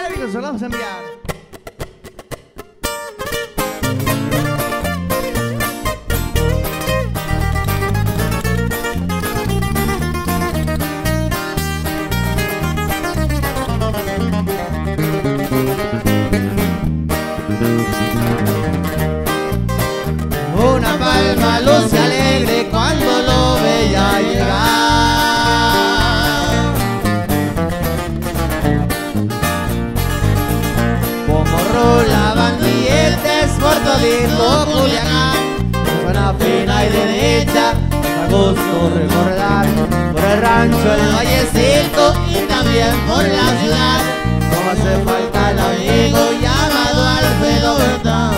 Algo se lo vamos a enviar. Una palma luce alegre cuando lo veía llegar. Como rolaban billetes por todito Culiacán, zona fina y derecha, a gusto recordar por el rancho, el vallecito y también por la ciudad. No hace falta el amigo llamado Alfredo Bertán.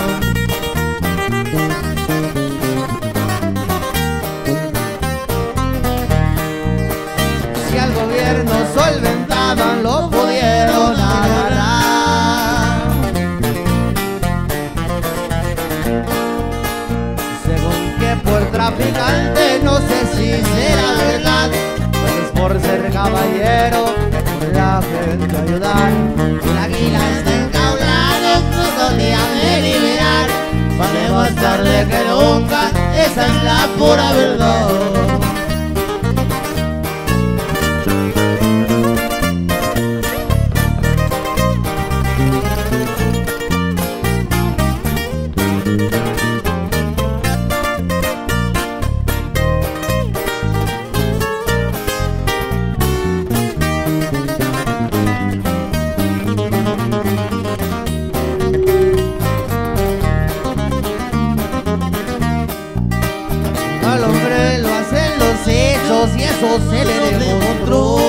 Si al gobierno solventaban lo pudieron agarrar. Según que por traficante, no sé si será verdad, pues por ser caballero, por la gente ayudar. El águila está encaulado, no solían de liberar, para demostrarle que nunca, esa es la pura verdad. Al hombre lo hacen los hechos y eso se le demostró.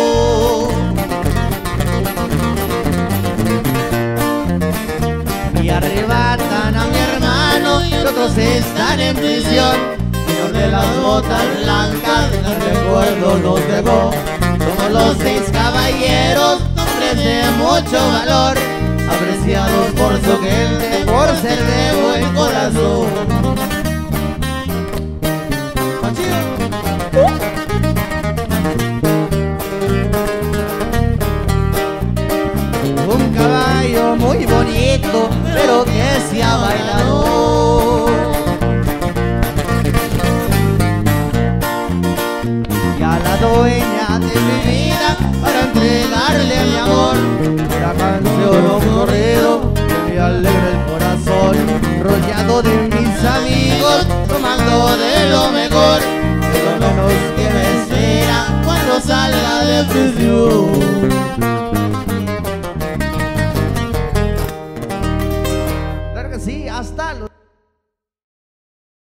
Y arrebatan a mi hermano y otros están en prisión. Señor de las botas blancas, el recuerdo los dejó. Somos los 6 caballeros, hombres de mucho valor, apreciados por su gente, por ser de buen corazón. Un caballo muy bonito, pero que sea bailador. Y a la dueña de mi vida, para entregarle mi amor, una canción o un corrido que me alegra el corazón. Rodeado de mis amigos, tomando de lo mejor, pero menos que me espera cuando salga de prisión. Claro que sí, hasta luego.